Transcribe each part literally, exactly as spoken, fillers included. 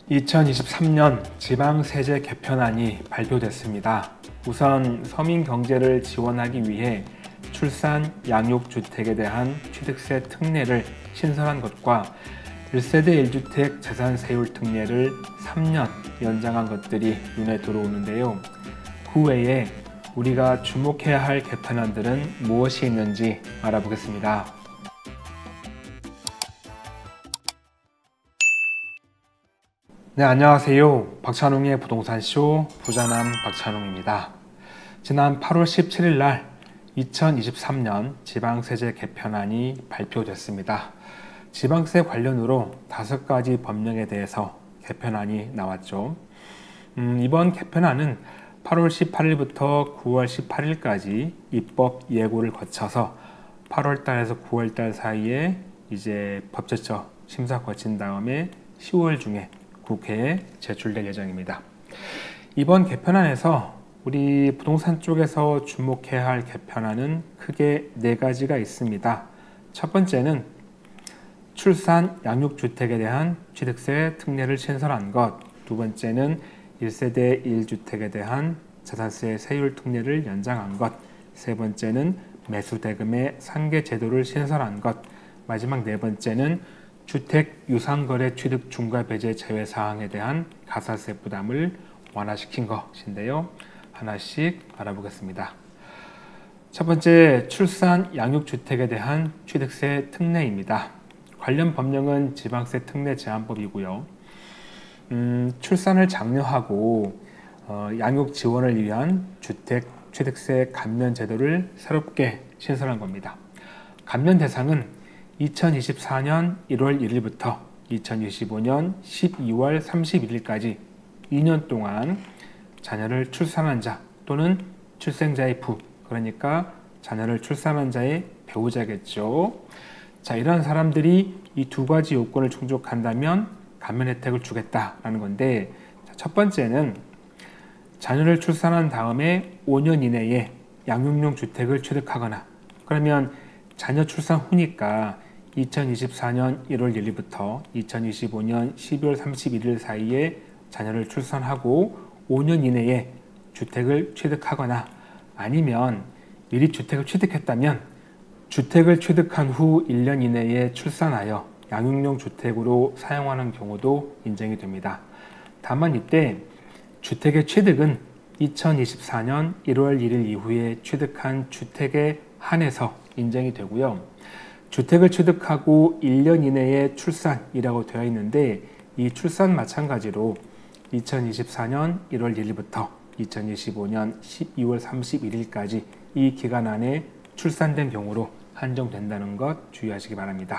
이천이십삼 년 지방세제 개편안이 발표됐습니다. 우선 서민 경제를 지원하기 위해 출산, 양육주택에 대한 취득세 특례를 신설한 것과 일 세대 일 주택 재산세율 특례를 삼 년 연장한 것들이 눈에 들어오는데요. 그 외에 우리가 주목해야 할 개편안들은 무엇이 있는지 알아보겠습니다. 네, 안녕하세요. 박찬웅의 부동산쇼 부자남 박찬웅입니다. 지난 팔월 십칠일 날 이천이십삼 년 지방세제 개편안이 발표됐습니다. 지방세 관련으로 다섯 가지 법령에 대해서 개편안이 나왔죠. 음, 이번 개편안은 팔월 십팔일부터 구월 십팔일까지 입법 예고를 거쳐서 팔월 달에서 구월 달 사이에 이제 법제처 심사 거친 다음에 시월 중에 국회에 제출될 예정입니다. 이번 개편안에서 우리 부동산 쪽에서 주목해야 할 개편안은 크게 네 가지가 있습니다. 첫 번째는 출산, 양육주택에 대한 취득세 특례를 신설한 것, 두 번째는 일 세대 일 주택에 대한 재산세 세율 특례를 연장한 것, 세 번째는 매수대금의 상계 제도를 신설한 것, 마지막 네 번째는 주택 유상거래 취득 중과배제 제외 사항에 대한 가산세 부담을 완화시킨 것인데요. 하나씩 알아보겠습니다. 첫 번째, 출산, 양육주택에 대한 취득세 특례입니다. 관련 법령은 지방세 특례 제한법이고요. 음, 출산을 장려하고 어, 양육 지원을 위한 주택 취득세 감면 제도를 새롭게 신설한 겁니다. 감면 대상은 이천이십사 년 일월 일일부터 이천이십오 년 십이월 삼십일일까지 이 년 동안 자녀를 출산한 자 또는 출생자의 부, 그러니까 자녀를 출산한 자의 배우자겠죠. 자, 이러한 사람들이 이 두 가지 요건을 충족한다면 감면 혜택을 주겠다라는 건데, 첫 번째는 자녀를 출산한 다음에 오 년 이내에 양육용 주택을 취득하거나, 그러면 자녀 출산 후니까 이천이십사 년 일월 일일부터 이천이십오 년 십이월 삼십일일 사이에 자녀를 출산하고 오 년 이내에 주택을 취득하거나, 아니면 미리 주택을 취득했다면 주택을 취득한 후 일 년 이내에 출산하여 양육용 주택으로 사용하는 경우도 인정이 됩니다. 다만 이때 주택의 취득은 이천이십사 년 일월 일일 이후에 취득한 주택에 한해서 인정이 되고요. 주택을 취득하고 일 년 이내에 출산이라고 되어 있는데, 이 출산 마찬가지로 이천이십사 년 일월 일일부터 이천이십오 년 십이월 삼십일일까지 이 기간 안에 출산된 경우로 한정된다는 것 주의하시기 바랍니다.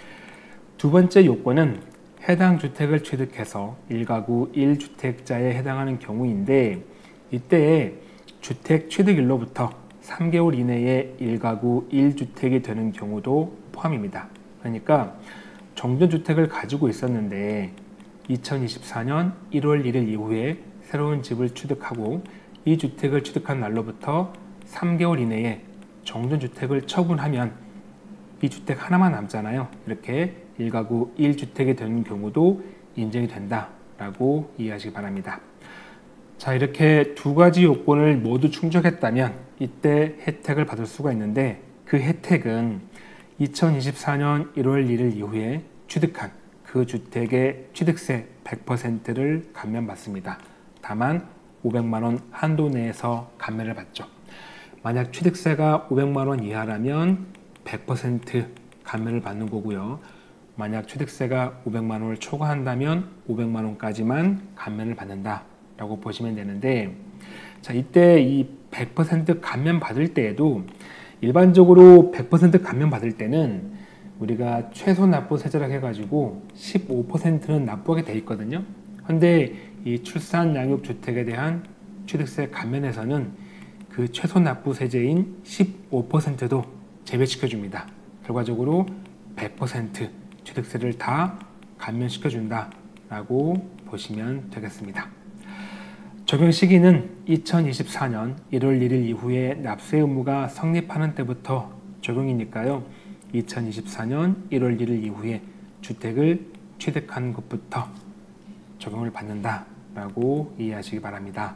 두 번째 요건은 해당 주택을 취득해서 일 가구 일 주택자에 해당하는 경우인데, 이때 주택 취득일로부터 삼 개월 이내에 일 가구 일 주택이 되는 경우도 포함입니다. 그러니까 정전주택을 가지고 있었는데 이천이십사 년 일월 일일 이후에 새로운 집을 취득하고 이 주택을 취득한 날로부터 삼 개월 이내에 정전주택을 처분하면 이 주택 하나만 남잖아요. 이렇게 일 가구 일 주택이 되는 경우도 인정이 된다라고 이해하시기 바랍니다. 자, 이렇게 두 가지 요건을 모두 충족했다면 이때 혜택을 받을 수가 있는데, 그 혜택은 이천이십사 년 일월 일일 이후에 취득한 그 주택의 취득세 백 퍼센트를 감면받습니다. 다만 오백만 원 한도 내에서 감면을 받죠. 만약 취득세가 오백만 원 이하라면 백 퍼센트 감면을 받는 거고요. 만약 취득세가 오백만 원을 초과한다면 오백만 원까지만 감면을 받는다 라고 보시면 되는데, 자, 이때 이 백 퍼센트 감면 받을 때에도 일반적으로 백 퍼센트 감면 받을 때는 우리가 최소 납부 세제라고 해가지고 십오 퍼센트는 납부하게 돼 있거든요. 근데 이 출산 양육 주택에 대한 취득세 감면에서는 그 최소 납부 세제인 십오 퍼센트도 제외시켜 줍니다. 결과적으로 백 퍼센트 취득세를 다 감면시켜 준다 라고 보시면 되겠습니다. 적용 시기는 이천이십사 년 일월 일일 이후에 납세 의무가 성립하는 때부터 적용이니까요. 이천이십사 년 일월 일일 이후에 주택을 취득한 것부터 적용을 받는다라고 이해하시기 바랍니다.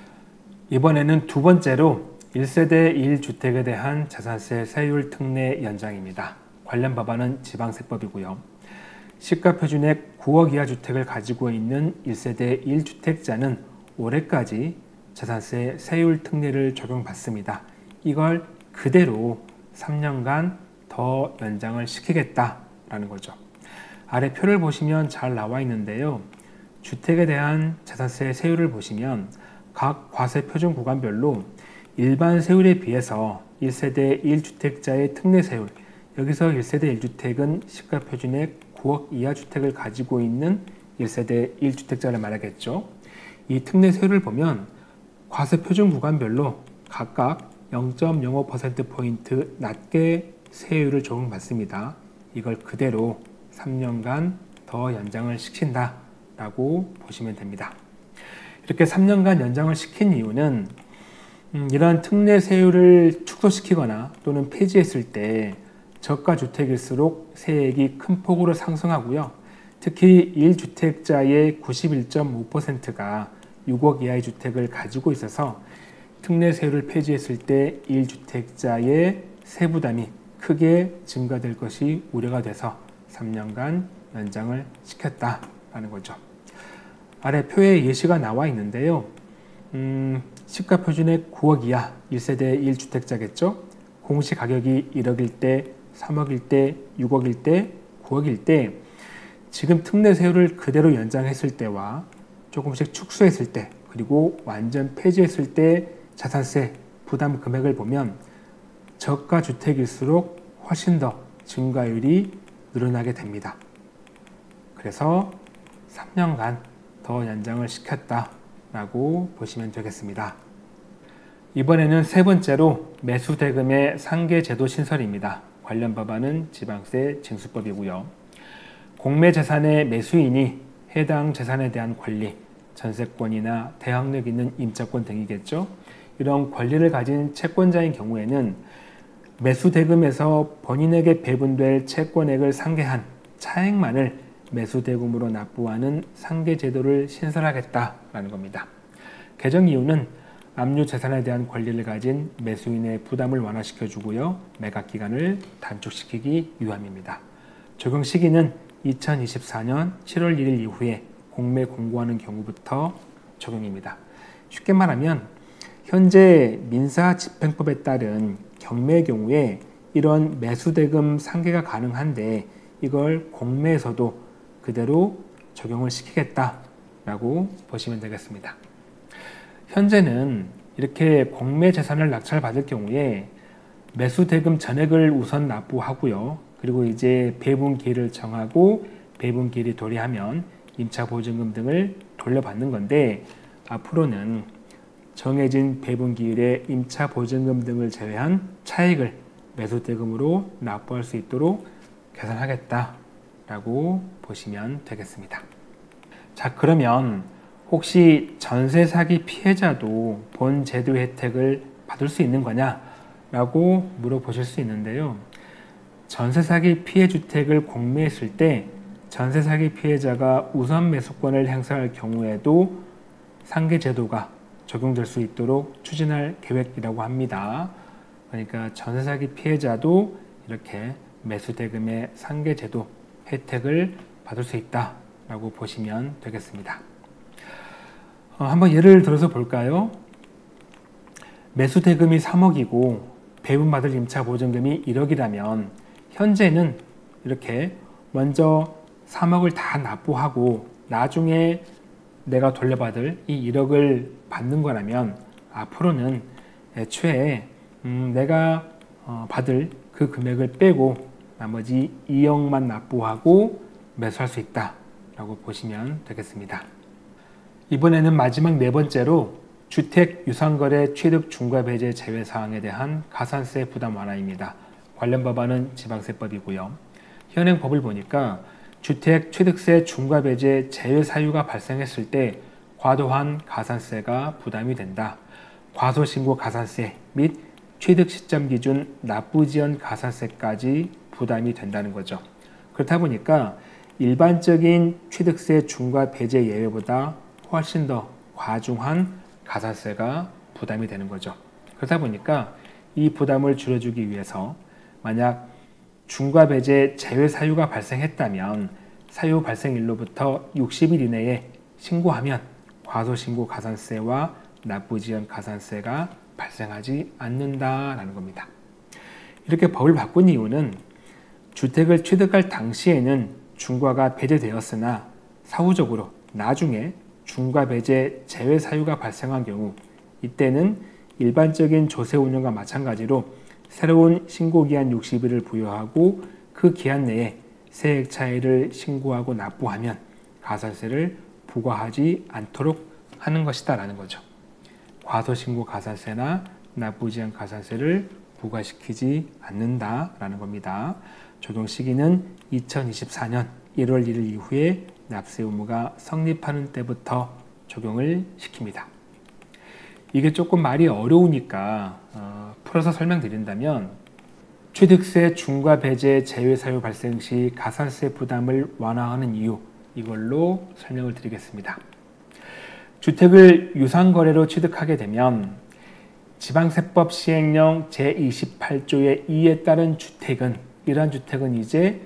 이번에는 두 번째로 일 세대 일 주택에 대한 자산세 세율 특례 연장입니다. 관련 법안은 지방세법이고요. 시가표준액 구억 이하 주택을 가지고 있는 일 세대 일 주택자는 올해까지 자산세 세율 특례를 적용받습니다. 이걸 그대로 삼 년간 더 연장을 시키겠다라는 거죠. 아래 표를 보시면 잘 나와 있는데요. 주택에 대한 자산세 세율을 보시면 각 과세 표준 구간별로 일반 세율에 비해서 일 세대 일 주택자의 특례 세율, 여기서 일 세대 일 주택은 시가표준액 구억 이하 주택을 가지고 있는 일 세대 일 주택자를 말하겠죠. 이 특례 세율을 보면 과세 표준 구간별로 각각 영 점 영오 퍼센트포인트 낮게 세율을 적용받습니다. 이걸 그대로 삼 년간 더 연장을 시킨다라고 보시면 됩니다. 이렇게 삼 년간 연장을 시킨 이유는 음, 이러한 특례 세율을 축소시키거나 또는 폐지했을 때 저가 주택일수록 세액이 큰 폭으로 상승하고요. 특히 일 주택자의 구십일 점 오 퍼센트가 육억 이하의 주택을 가지고 있어서 특례 세율을 폐지했을 때 일 주택자의 세부담이 크게 증가될 것이 우려가 돼서 삼 년간 연장을 시켰다라는 거죠. 아래 표에 예시가 나와 있는데요. 음, 시가표준액 구억 이하 일 세대 일 주택자겠죠. 공시가격이 일억일 때, 삼억일 때, 육억일 때, 구억일 때 지금 특례 세율을 그대로 연장했을 때와 조금씩 축소했을 때 그리고 완전 폐지했을 때 자산세 부담 금액을 보면 저가 주택일수록 훨씬 더 증가율이 늘어나게 됩니다. 그래서 삼 년간 더 연장을 시켰다라고 보시면 되겠습니다. 이번에는 세 번째로 매수대금의 상계제도 신설입니다. 관련 법안은 지방세 징수법이고요. 공매재산의 매수인이 해당 재산에 대한 권리, 전세권이나 대항력 있는 임차권 등이겠죠. 이런 권리를 가진 채권자인 경우에는 매수대금에서 본인에게 배분될 채권액을 상계한 차액만을 매수대금으로 납부하는 상계제도를 신설하겠다라는 겁니다. 개정 이유는 압류 재산에 대한 권리를 가진 매수인의 부담을 완화시켜주고요. 매각 기간을 단축시키기 위함입니다. 적용 시기는 이천이십사 년 칠월 일일 이후에 공매 공고하는 경우부터 적용입니다. 쉽게 말하면 현재 민사집행법에 따른 경매의 경우에 이런 매수대금 상계가 가능한데 이걸 공매에서도 그대로 적용을 시키겠다라고 보시면 되겠습니다. 현재는 이렇게 공매 재산을 낙찰받을 경우에 매수대금 전액을 우선 납부하고요. 그리고 이제 배분기일을 정하고 배분기일이 도래하면 임차보증금 등을 돌려받는 건데 앞으로는 정해진 배분기일에 임차보증금 등을 제외한 차익을 매수대금으로 납부할 수 있도록 개선하겠다라고 보시면 되겠습니다. 자, 그러면 혹시 전세 사기 피해자도 본 제도 혜택을 받을 수 있는 거냐라고 물어보실 수 있는데요. 전세 사기 피해 주택을 공매했을 때 전세 사기 피해자가 우선 매수권을 행사할 경우에도 상계 제도가 적용될 수 있도록 추진할 계획이라고 합니다. 그러니까 전세 사기 피해자도 이렇게 매수대금의 상계 제도 혜택을 받을 수 있다라고 보시면 되겠습니다. 어, 한번 예를 들어서 볼까요? 매수대금이 삼억이고 배분받을 임차보증금이 일억이라면 현재는 이렇게 먼저 삼억을 다 납부하고 나중에 내가 돌려받을 이 일억을 받는 거라면 앞으로는 애초에 음, 내가 어, 받을 그 금액을 빼고 나머지 이억만 납부하고 매수할 수 있다라고 보시면 되겠습니다. 이번에는 마지막 네 번째로 주택 유상거래 취득 중과배제 제외 사항에 대한 가산세 부담 완화입니다. 관련 법안은 지방세법이고요. 현행 법을 보니까 주택 취득세 중과배제 제외 사유가 발생했을 때 과도한 가산세가 부담이 된다. 과소신고 가산세 및 취득 시점 기준 납부지연 가산세까지 부담이 된다는 거죠. 그렇다 보니까 일반적인 취득세 중과 배제 예외보다 훨씬 더 과중한 가산세가 부담이 되는 거죠. 그러다 보니까 이 부담을 줄여주기 위해서 만약 중과 배제 제외 사유가 발생했다면 사유 발생일로부터 육십 일 이내에 신고하면 과소신고 가산세와 납부지연 가산세가 발생하지 않는다라는 겁니다. 이렇게 법을 바꾼 이유는 주택을 취득할 당시에는 중과가 배제되었으나 사후적으로 나중에 중과 배제 제외 사유가 발생한 경우 이때는 일반적인 조세 운영과 마찬가지로 새로운 신고기한 육십 일을 부여하고 그 기한 내에 세액 차이를 신고하고 납부하면 가산세를 부과하지 않도록 하는 것이다 라는 거죠. 과소신고 가산세나 납부지연 가산세를 부과시키지 않는다라는 겁니다. 적용 시기는 이천이십사 년 일월 일일 이후에 납세 의무가 성립하는 때부터 적용을 시킵니다. 이게 조금 말이 어려우니까 어, 풀어서 설명드린다면 취득세 중과 배제 제외 사유 발생 시 가산세 부담을 완화하는 이유 이걸로 설명을 드리겠습니다. 주택을 유상거래로 취득하게 되면 지방세법 시행령 제이십팔 조의 이에 따른 주택은 이러한 주택은 이제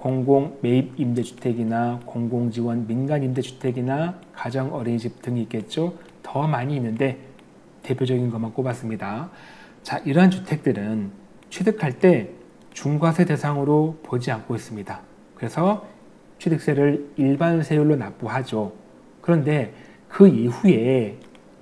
공공매입임대주택이나 공공지원 민간임대주택이나 가정어린이집 등이 있겠죠. 더 많이 있는데 대표적인 것만 꼽았습니다. 자, 이러한 주택들은 취득할 때 중과세 대상으로 보지 않고 있습니다. 그래서 취득세를 일반 세율로 납부하죠. 그런데 그 이후에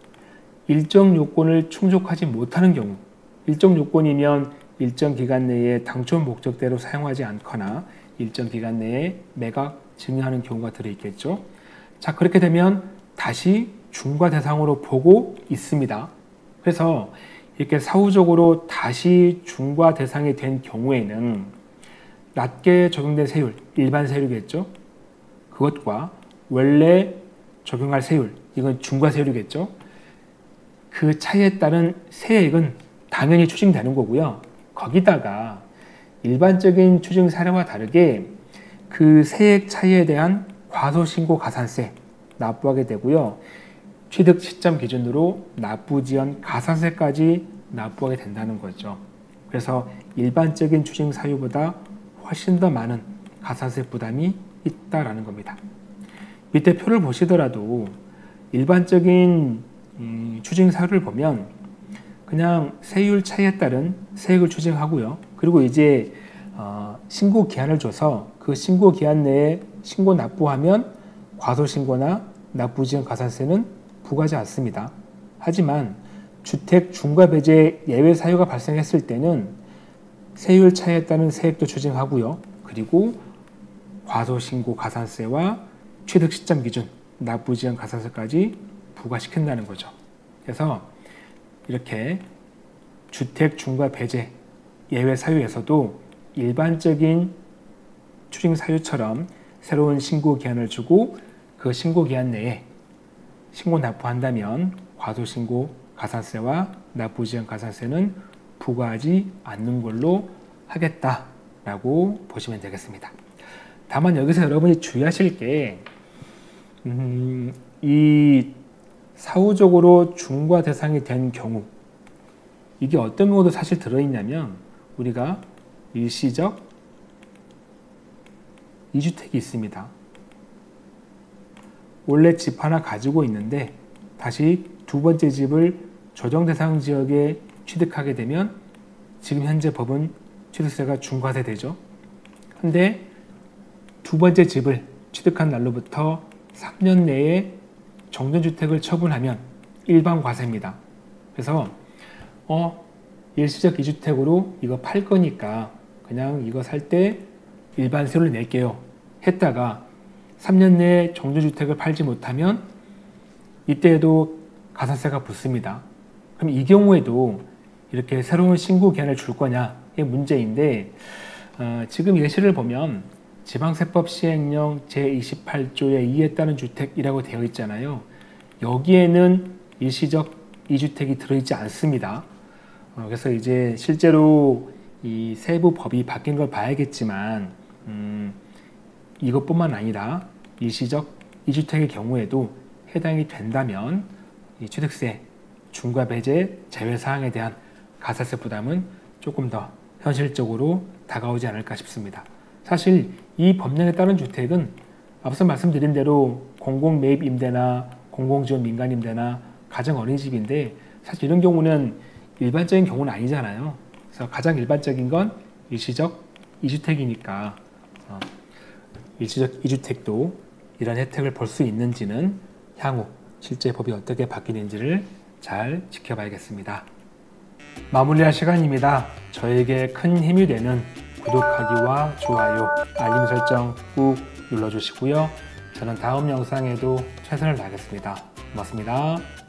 일정 요건을 충족하지 못하는 경우, 일정 요건이면 일정 기간 내에 당초 목적대로 사용하지 않거나 일정 기간 내에 매각 증여하는 경우가 들어있겠죠. 자, 그렇게 되면 다시 중과 대상으로 보고 있습니다. 그래서 이렇게 사후적으로 다시 중과 대상이 된 경우에는 낮게 적용된 세율, 일반 세율이겠죠. 그것과 원래 적용할 세율, 이건 중과 세율이겠죠. 그 차이에 따른 세액은 당연히 추징되는 거고요. 거기다가 일반적인 추징 사례와 다르게 그 세액 차이에 대한 과소신고 가산세 납부하게 되고요. 취득 시점 기준으로 납부지연 가산세까지 납부하게 된다는 거죠. 그래서 일반적인 추징 사유보다 훨씬 더 많은 가산세 부담이 있다라는 겁니다. 밑에 표를 보시더라도 일반적인 음, 추징 사유를 보면 그냥 세율 차이에 따른 세액을 추징하고요. 그리고 이제 어, 신고 기한을 줘서 그 신고 기한 내에 신고 납부하면 과소신고나 납부지연 가산세는 부과하지 않습니다. 하지만 주택 중과 배제 예외 사유가 발생했을 때는 세율 차이에 따른 세액도 추징하고요. 그리고 과소신고 가산세와 취득 시점 기준 납부지연 가산세까지 부과시킨다는 거죠. 그래서 이렇게 주택 중과 배제 예외 사유에서도 일반적인 추징 사유처럼 새로운 신고 기한을 주고 그 신고 기한 내에 신고 납부한다면 과소신고 가산세와 납부지연 가산세는 부과하지 않는 걸로 하겠다라고 보시면 되겠습니다. 다만 여기서 여러분이 주의하실 게 음, 이 사후적으로 중과 대상이 된 경우 이게 어떤 경우도 사실 들어있냐면 우리가 일시적 이주택이 있습니다. 원래 집 하나 가지고 있는데 다시 두 번째 집을 조정 대상 지역에 취득하게 되면 지금 현재 법은 취득세가 중과세 되죠. 근데 두 번째 집을 취득한 날로부터 삼 년 내에 정전주택을 처분하면 일반 과세입니다. 그래서 어 일시적 이주택으로 이거 팔 거니까 그냥 이거 살 때 일반 세율을 낼게요 했다가 삼 년 내에 정전주택을 팔지 못하면 이때에도 가산세가 붙습니다. 그럼 이 경우에도 이렇게 새로운 신고 기한을 줄 거냐 이게 문제인데 어, 지금 예시를 보면 지방세법 시행령 제이십팔 조의 이에 따른 주택이라고 되어 있잖아요. 여기에는 일시적 이주택이 들어있지 않습니다. 어, 그래서 이제 실제로 이 세부 법이 바뀐 걸 봐야겠지만 음, 이것뿐만 아니라 일시적 이 주택의 경우에도 해당이 된다면 이 취득세, 중과 배제, 제외사항에 대한 가산세 부담은 조금 더 현실적으로 다가오지 않을까 싶습니다. 사실 이 법령에 따른 주택은 앞서 말씀드린 대로 공공매입 임대나 공공지원 민간임대나 가정 어린이집인데 사실 이런 경우는 일반적인 경우는 아니잖아요. 그래서 가장 일반적인 건 일시적 이 주택이니까 어, 일시적 이 주택도 이런 혜택을 볼 수 있는지는 향후 실제 법이 어떻게 바뀌는지를 잘 지켜봐야겠습니다. 마무리할 시간입니다. 저에게 큰 힘이 되는 구독하기와 좋아요, 알림 설정 꾹 눌러주시고요. 저는 다음 영상에도 최선을 다하겠습니다. 고맙습니다.